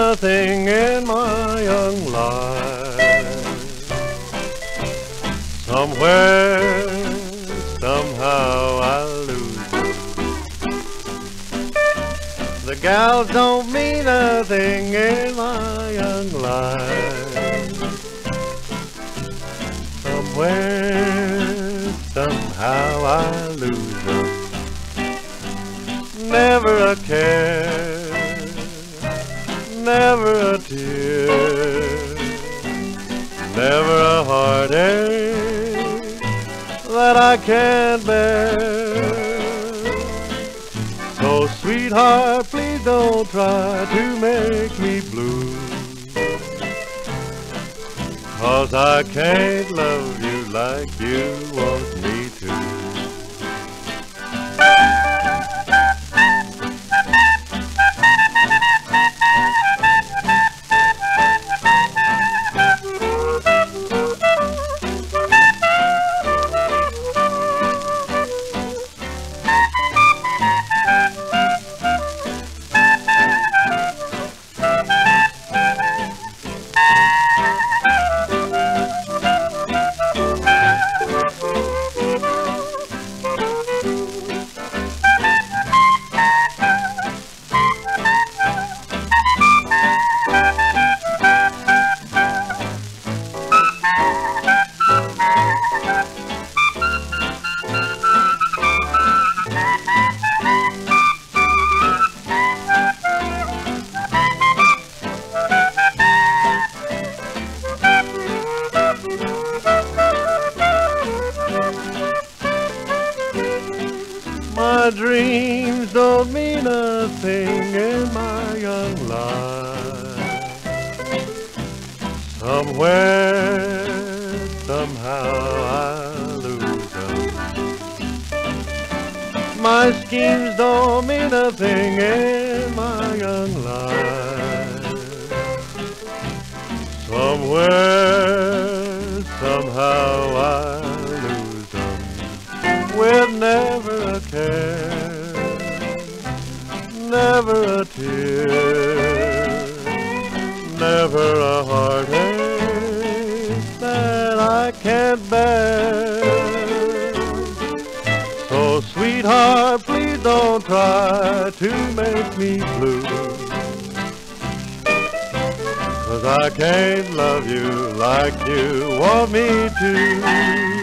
nothing in my young life. Somewhere, somehow I lose you. The gals don't mean nothing in my young life. Somewhere, somehow I lose them. Never a care, never a tear, never a heartache that I can't bear. So sweetheart, please don't try to make me blue, 'cause I can't love you like you want me to. My dreams don't mean a thing in my young life. Somewhere, somehow I lose them. My schemes don't mean a thing in my young life. Somewhere, somehow I lose them, with never a care, never a tear, never a heartache that I can't bear. So sweetheart, please don't try to make me blue, 'cause I can't love you like you want me to.